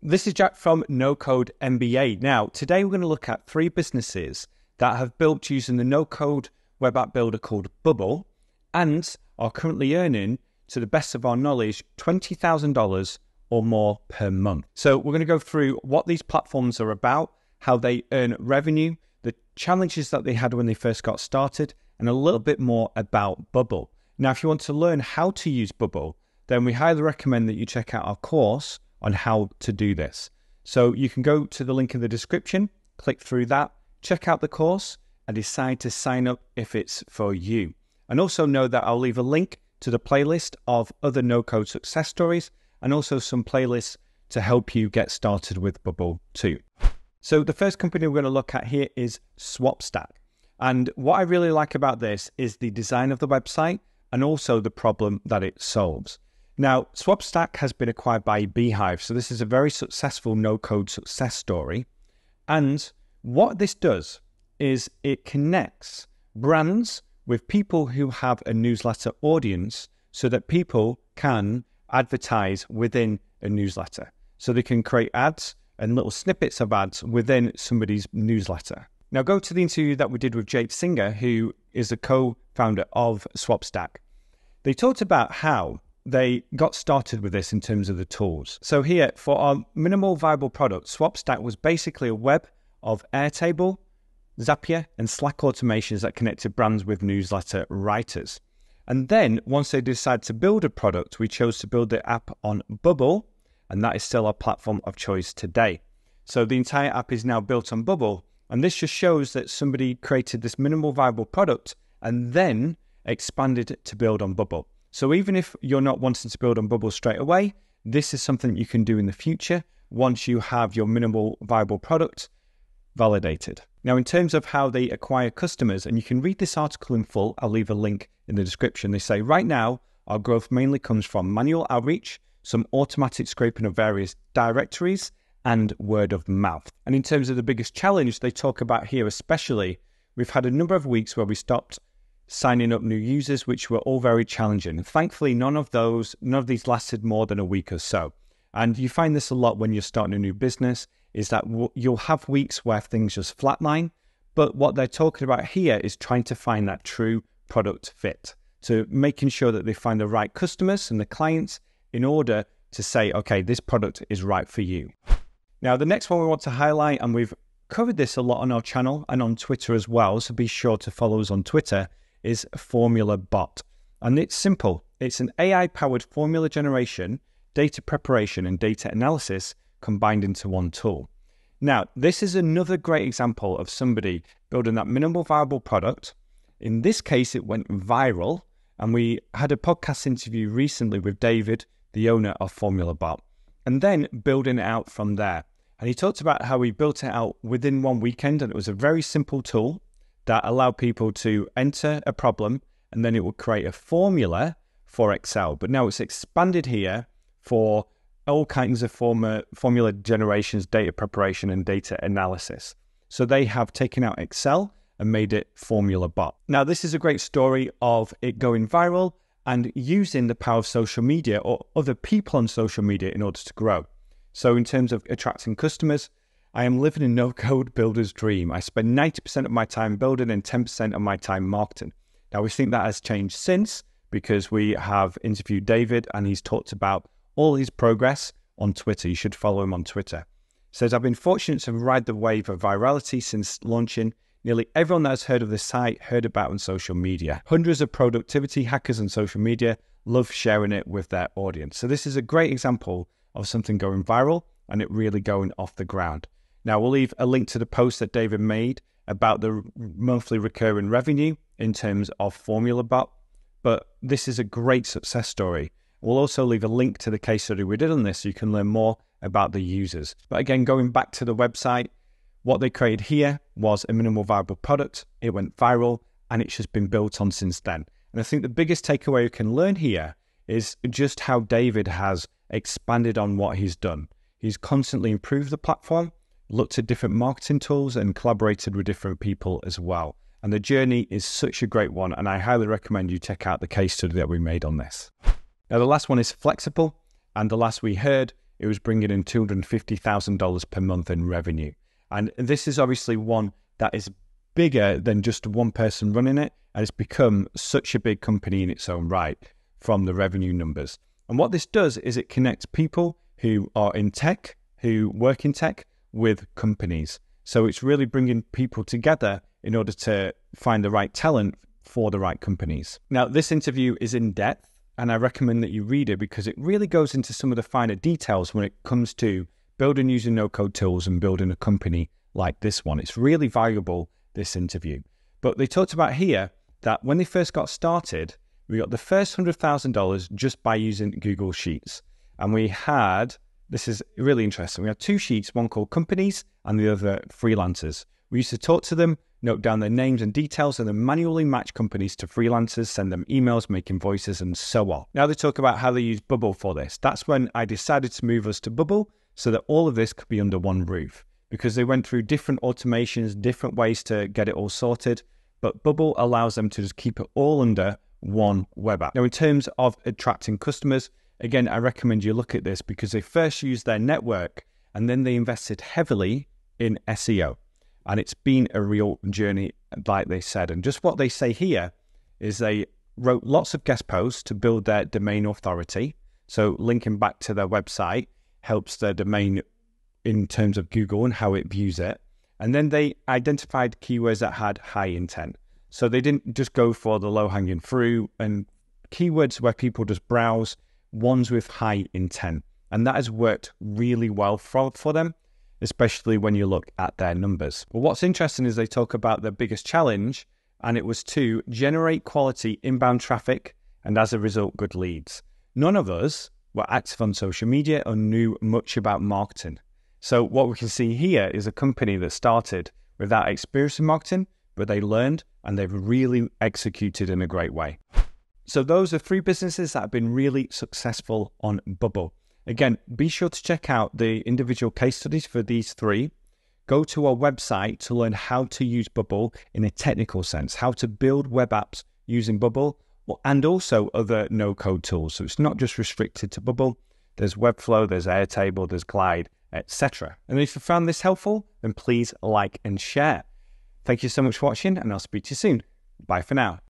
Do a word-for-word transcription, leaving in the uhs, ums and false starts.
This is Jack from No Code M B A. Now, today we're going to look at three businesses that have built using the no-code web app builder called Bubble and are currently earning, to the best of our knowledge, twenty thousand dollars or more per month. So we're going to go through what these platforms are about, how they earn revenue, the challenges that they had when they first got started, and a little bit more about Bubble. Now, if you want to learn how to use Bubble, then we highly recommend that you check out our course on how to do this. So you can go to the link in the description, click through that, check out the course, and decide to sign up if it's for you. And also know that I'll leave a link to the playlist of other no-code success stories and also some playlists to help you get started with Bubble too. So the first company we're going to look at here is Swapstack. And what I really like about this is the design of the website and also the problem that it solves. Now, Swapstack has been acquired by Beehive, so this is a very successful no-code success story. And what this does is it connects brands with people who have a newsletter audience so that people can advertise within a newsletter. So they can create ads and little snippets of ads within somebody's newsletter. Now go to the interview that we did with Jade Singer, who is the co-founder of Swapstack. They talked about how they got started with this in terms of the tools. So here, for our minimal viable product, Swapstack was basically a web of Airtable, Zapier, and Slack automations that connected brands with newsletter writers. And then, once they decided to build a product, we chose to build the app on Bubble, and that is still our platform of choice today. So the entire app is now built on Bubble, and this just shows that somebody created this minimal viable product and then expanded to build on Bubble. So even if you're not wanting to build on Bubble straight away, this is something you can do in the future once you have your minimal viable product validated. Now, in terms of how they acquire customers, and you can read this article in full, I'll leave a link in the description. They say, right now, our growth mainly comes from manual outreach, some automatic scraping of various directories, and word of mouth. And in terms of the biggest challenge they talk about here especially, we've had a number of weeks where we stopped signing up new users, which were all very challenging. And thankfully, none of those, none of these lasted more than a week or so. And you find this a lot when you're starting a new business, is that w- you'll have weeks where things just flatline. But what they're talking about here is trying to find that true product fit. So making sure that they find the right customers and the clients in order to say, okay, this product is right for you. Now, the next one we want to highlight, and we've covered this a lot on our channel and on Twitter as well, so be sure to follow us on Twitter, is Formulabot. And it's simple. It's an A I-powered formula generation, data preparation, and data analysis combined into one tool. Now, this is another great example of somebody building that minimal viable product. In this case, it went viral, and we had a podcast interview recently with David, the owner of Formulabot, and then building it out from there. And he talked about how he built it out within one weekend, and it was a very simple tool that allowed people to enter a problem, and then it would create a formula for Excel. But now it's expanded here for all kinds of form- formula generations, data preparation, and data analysis. So they have taken out Excel and made it Formulabot. Now, this is a great story of it going viral and using the power of social media or other people on social media in order to grow. So in terms of attracting customers, I am living a no-code builder's dream. I spend ninety percent of my time building and ten percent of my time marketing. Now, we think that has changed since, because we have interviewed David and he's talked about all his progress on Twitter. You should follow him on Twitter. He says, I've been fortunate to ride the wave of virality since launching. Nearly everyone that has heard of this site heard about it on social media. Hundreds of productivity hackers on social media love sharing it with their audience. So this is a great example of something going viral and it really going off the ground. Now, we'll leave a link to the post that David made about the monthly recurring revenue in terms of Formulabot, but this is a great success story. We'll also leave a link to the case study we did on this so you can learn more about the users. But again, going back to the website, what they created here was a minimal viable product. It went viral and it's just been built on since then. And I think the biggest takeaway you can learn here is just how David has expanded on what he's done. He's constantly improved the platform, looked at different marketing tools and collaborated with different people as well. And the journey is such a great one, and I highly recommend you check out the case study that we made on this. Now, the last one is Flexiple, and the last we heard it was bringing in two hundred fifty thousand dollars per month in revenue. And this is obviously one that is bigger than just one person running it, and it's become such a big company in its own right from the revenue numbers. And what this does is it connects people who are in tech, who work in tech, with companies. So it's really bringing people together in order to find the right talent for the right companies. Now, this interview is in depth, and I recommend that you read it because it really goes into some of the finer details when it comes to building using no-code tools and building a company like this one. It's really valuable, this interview. But they talked about here that when they first got started, we got the first one hundred thousand dollars just by using Google Sheets. And we had, this is really interesting, we had two sheets, one called companies and the other freelancers. We used to talk to them, note down their names and details, and then manually match companies to freelancers, send them emails, make invoices, and so on. Now they talk about how they use Bubble for this. That's when I decided to move us to Bubble so that all of this could be under one roof, because they went through different automations, different ways to get it all sorted, but Bubble allows them to just keep it all under one web app. Now, in terms of attracting customers, again, I recommend you look at this because they first used their network and then they invested heavily in S E O. And it's been a real journey, like they said. And just what they say here is they wrote lots of guest posts to build their domain authority. So linking back to their website helps their domain in terms of Google and how it views it. And then they identified keywords that had high intent. So they didn't just go for the low-hanging fruit and keywords where people just browse, ones with high intent. And that has worked really well for, for them, especially when you look at their numbers. But what's interesting is they talk about their biggest challenge, and it was to generate quality inbound traffic and as a result, good leads. None of us were active on social media or knew much about marketing. So what we can see here is a company that started without experience in marketing, but they learned and they've really executed in a great way. So those are three businesses that have been really successful on Bubble. Again, be sure to check out the individual case studies for these three. Go to our website to learn how to use Bubble in a technical sense, how to build web apps using Bubble, and also other no-code tools. So it's not just restricted to Bubble. There's Webflow, there's Airtable, there's Glide, et cetera. And if you found this helpful, then please like and share. Thank you so much for watching, and I'll speak to you soon. Bye for now.